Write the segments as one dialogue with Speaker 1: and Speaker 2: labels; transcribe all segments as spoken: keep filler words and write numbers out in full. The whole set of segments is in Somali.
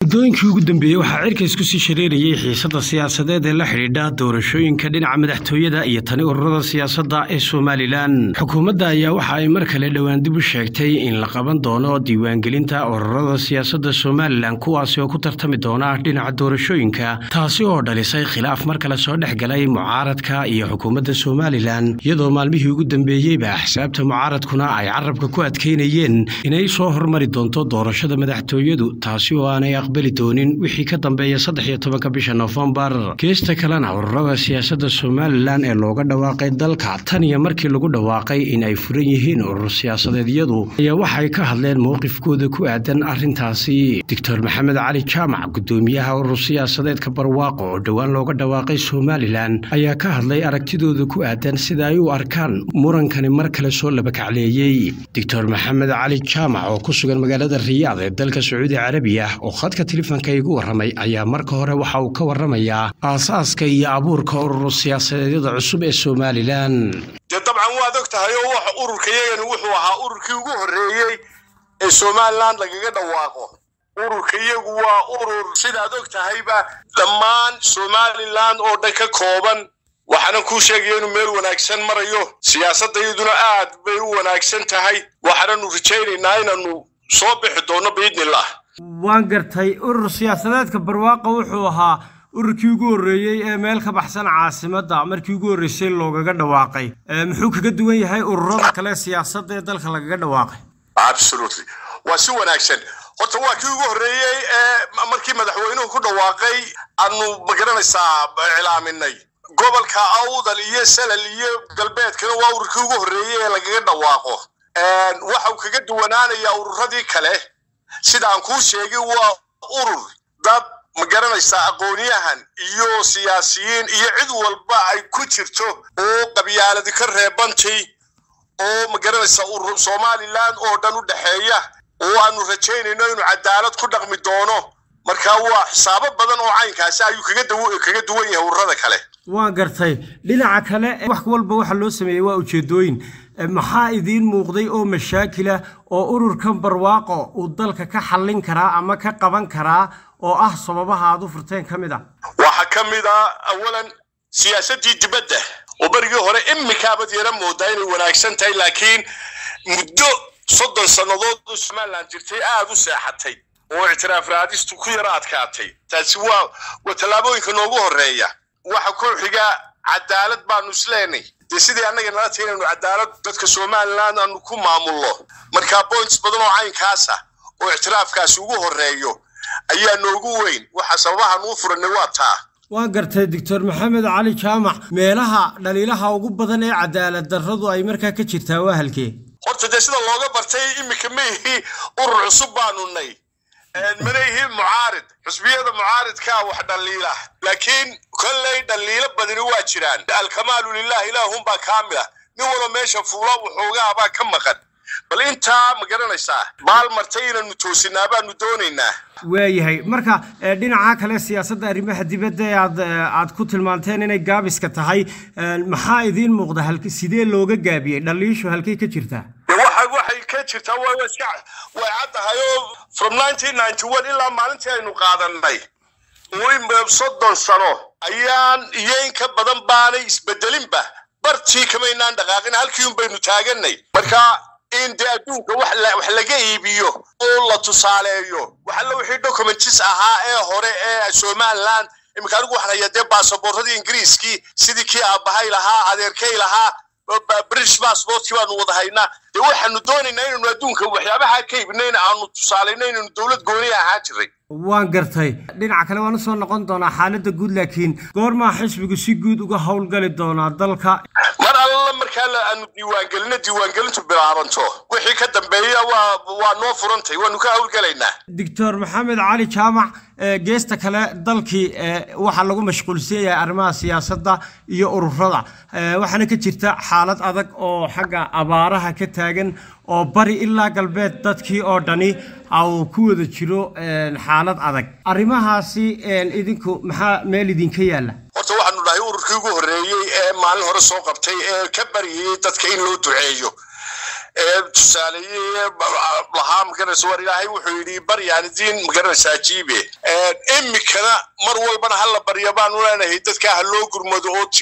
Speaker 1: Dooyinkii ugu dambeeyay waxa cirka isku sii shareerayay xiisadda siyaasadeed ee la xidhiidha doorashooyinka dhinaca madaxtooyada iyo tani ururada siyaasadda ee Soomaaliland. Xukuumadda ayaa waxa ay mar kale dhawaan dib u sheegtay in la qaban doono diiwaangelinta ururada siyaasadda Soomaaliland kuwaas oo ku tartami doona dhinaca doorashooyinka, taasi oo dhalisay khilaaf mar kale soo dhexgalay mucaaradka iyo xukuumadda Soomaaliland, iyadoo maalmihii ugu dambeeyayba axsaabta mucaaradkuna ay carabka ku adkeynayeen inay soo hormari doonto doorashada madaxtooyadu, taasi oo aanay beli doonin wixii ka dambeeya saddex iyo tobanka bisha November. Geesta kalena ururada siyaasadda Soomaaliland ee looga dhawaaqay dalka tan iyo markii lagu dhawaaqay in ay furan yihiin urur siyaasadeedyadu ayaa waxay ka hadleen mowqifkooda ku aadan arrintaasi. Doctor Maxamed Cali Jaamac, gudoomiyaha urur siyaasadeedka Barwaaqo oo dhawaan looga dhawaaqay Soomaaliland, ayaa ka hadlay aragtidooda ku aadan sida ay u arkaan murankani mar kale soo laba kacleeyay. Doctor Maxamed Cali Jaamac oo ku sugan magaalada Riyaad ee dalka Sacuudi Carabiya oo khadka telefoonka igu waramay ayaa marka hore waxa uu ka waramayaa aasaaska iyo abuurka urur siyaasadeedyada cusub ee Soomaaliland.
Speaker 2: dabcan waad ogtahay oo waxa ururkayagani wuxuu ahaa ururkii ugu horeeyay ee Soomaaliland lagaga dhawaaqo. ururkayagu waa urur sidaad ogtahayba dhammaan Soomaaliland oo dhan ka kooban, waxaana ku sheegay inuu meel wanaagsan marayo, siyaasaddeeduna aad bay u wanaagsan tahay, waxaanu rajaynaynaa inaanu soo bixi doono biidnillah.
Speaker 1: waan gartay urur siyaasadeedka Barwaaqo wuxuu ahaa ururkii ugu horeeyay ee meel ka baxsan caasimadda markii ugu horeysay loogaga dhawaaqay. muxuu kaga duwan yahay ururada kale siyaasadda ee dalka lagaga dhawaaqay?
Speaker 2: Absolutely, waa si wanaagsan. horta waa kii ugu horeeyay ee markii madaxweynuhu ku dhawaaqay aanu magaranaysaa cilaaminay gobolka Awdal iyo Salal iyo galbeedkana waa ururkii ugu horeeyay ee lagaga dhawaaqo. waxa uu kaga duwanaanayaa ururadii kale sida aan ku sheegay waa urur dad magaranaysa aqoonyahan iyo siyaasiyiin iyo cid walba ay ku jirto oo qabyaalad ka reebantay oo magaranaysa urur Soomaaliland oo dhan u dhaxeeya oo aanu rajaynayno inuu cadaalad ku dhaqmi doono. marka waa xisaabo badan oo caynkaas ayuu kaga duwan kaga duwan yahay ururada kale.
Speaker 1: waan gartay dhinaca kale wax walba waxa loo sameeyay waa ujeedooyin. maxaa idin muuqday oo mashaakila oo ururkan Barwaaqo uu dalka ka xallin karaa ama ka qaban karaa oo ah sababaha aad u furteen kamida?
Speaker 2: waxa kamida awalan siyaasadii dibadda oo barigii hore imikaabad yara moodaa inay wanaagsan tahay, laakiin muddo soddon sanadood oo Soomaaliland jirtay aad u seexatay oo ictiraaf raadistu ku yara adkaatay. taasi waa waa talaabooyinka noogu horeeya. waxa ku xiga cadaalad baanu isleenay sidii annaga nala teenayno cadaalad dadka Soomaaliland aanu ku maamulno. marka points badan oo caynkaas ah oo ictiraafkaas ugu horeeyo ayaa noogu weyn. waxa sababaha noo furanay waa taa.
Speaker 1: waan gartay Doctor Maxamed Cali Jaamac, meelaha dhaliilaha ugu badan ee cadaalad darradu ay markaa ka jirtaa waa halkee?
Speaker 2: horta de sida looga bartay imika meehi urur cusub baanu nay مديه معارض حسبية معارض كا واحد الليلة، لكن كل الليلة بدري واجران الكمال لله إلهم بكاملة نورو ماشى فولا وحوجا بكم مخد بل أنت مقرنا ساعة بال مرتين النتوسنا بندونينا.
Speaker 1: وياهي مركا دين عاكل السياسة ريمة هديبة عاد عاد كتل مانتين إن جابس كتهاي محايدين مقدة هالك سيدي لوجا جابي دليش وهالكي كتيرته.
Speaker 2: واحد واحد كتيرته وشع وعدها يوم from nineteen ninety-one إلى مالنتي إنه قادناي. وين بصدق صنو أيام يين كبدن باني بدلين به برتي كمان عندك هالكيوم بينو تاجناي. مركا إن ده أدوك وحلا وحلا جاي بيو الله تصالحيه وحلا وحيد دوكمنتس أها إيه هوري إيه Soomaaliland إمكانه وحنا يدي باسبورت إنجليزي سيدي كي أبهاي لها أديركي لها بريش باسبورت كمان وضحينا ده وحنا دوني نين ندونك وحيابها كيف نين عنو تصالحنا نين الدولة قوية هاجري.
Speaker 1: waan gartay dhinaca kale waan soo noqon doonaa xaaladda guud, laakiin goorma xisbigu si guud uga howlgali doona dalka?
Speaker 2: mar alla markaa aanu diiwaan gelino diiwaan gelintu bilaabanto wixii ka dambeeya waa waa noo furantay waanu ka howlgalaynaa.
Speaker 1: Doctor Maxamed Cali Jaamac, geesta kale dalkii waxa lagu mashquulsan yahay arrimaha siyaasadda iyo ururada, waxaana ka jirta xaalad adag oo xagga abaaraha ka taagan oo bari ilaa galbeed dadkii oo dhani oo ku wada jiro xaalad adag. arrimahaasi idinku maxaa meel idinka yaala?
Speaker 2: horta waxaanu dhahay ururkii ugu horeeyay ee maalin hore soo qabtay ee ka bariyay dadka in loo duceeyo tusaaleeye lahaa magaraysa war ilaahay wuxuu yidhi baryaan idiin magaraysaa jiibe imikana mar walbana hala barya baan u leenahay dadka ha loo gurmado oo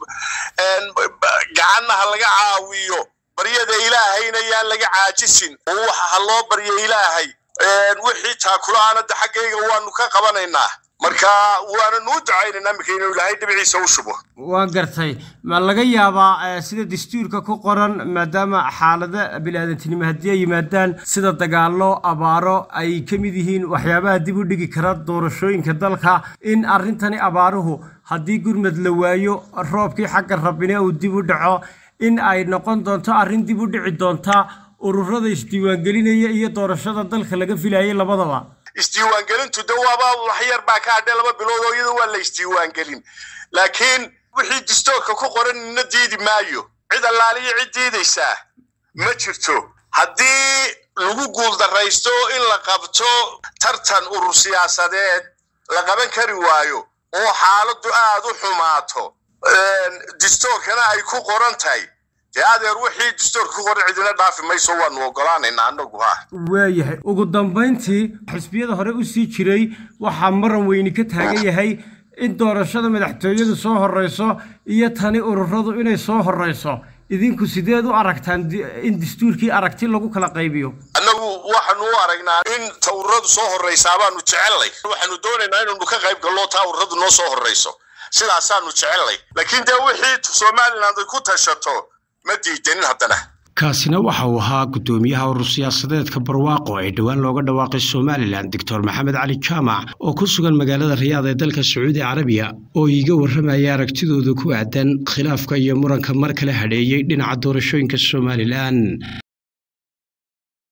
Speaker 2: gacanna ha laga caawiyo baryada ilaahayna yaan laga caajisin oo waxa ha loo baryo ilaahay wixii taakulaanada xaggayga waanu ka qabanaynaa marka waana noo ducaynaa markii inuu ilaahay dhibciisa u shubo
Speaker 1: waa gartay ma laga yaabaa sida dastuurka ku qoran maadaama xaalada bilaadantinimo haddii ay yimaadaan sida dagaalo abaaro ay ka mid yihiin waxyaabaha dib u dhigi kara doorashooyinka dalka in arrintani abaaruhu haddii gurmad la waayo roobkii xagga rabbina uu dib u dhaco in ay noqon doonto arrin dib u dhici doonta ururada isdiiwaangelinaya iyo doorashada dalka laga filayay labadaba
Speaker 2: isdiiwaangelintu dawaaba wax yar baa ka hadhay laba bilood oo iyadoo waa la isdiiwaangelin laakiin wixii dastuurka ku qoran inna diidi maayo cid allaaliyo cid diidaysaa ma jirto haddii lagu guuldaraysto in la qabto tartan urur siyaasadeed la qaban kari waayo oo xaaladdu aad u xumaato dastuurkana ay ku qoran tahay adeer wixii dastuurka ku qoran cidina dhaafi mayso waanu ogolaanaynaa annagu ha
Speaker 1: waayahay ugu dambayntii xisbiyada hore u sii jiray waxaa maran weyni ka taagan yahay in doorashada madaxtooyadu soo horeyso iyo tani ururadu inay soo horeyso idinku sideed u aragtaan in dastuurkii aragti lagu kala qaybiyo
Speaker 2: annagu waxaanu u aragnaa in ururadu soo horeysaa baanu jecelnay waxaanu doonaynaa inaanu ka qayb gallo taa ururadu noo soo horeyso sidaasaanu jecelnay laakiin dee wixii Somaliland ay ku tashato ma diidanin haddana
Speaker 1: kaasina waxa uu ahaa gudoomiyaha urur siyaasadeedka barwaaqo ee dhawaan looga dhawaaqay Somaliland Doctor Maxamed Cali Jaamac oo ku sugan magaalada Riyaad ee dalka Sacuudi Carabiya oo iiga warramaya aragtidooda ku aadan khilaafka iyo muranka mar kale hadheeyay dhinaca doorashooyinka Somaliland.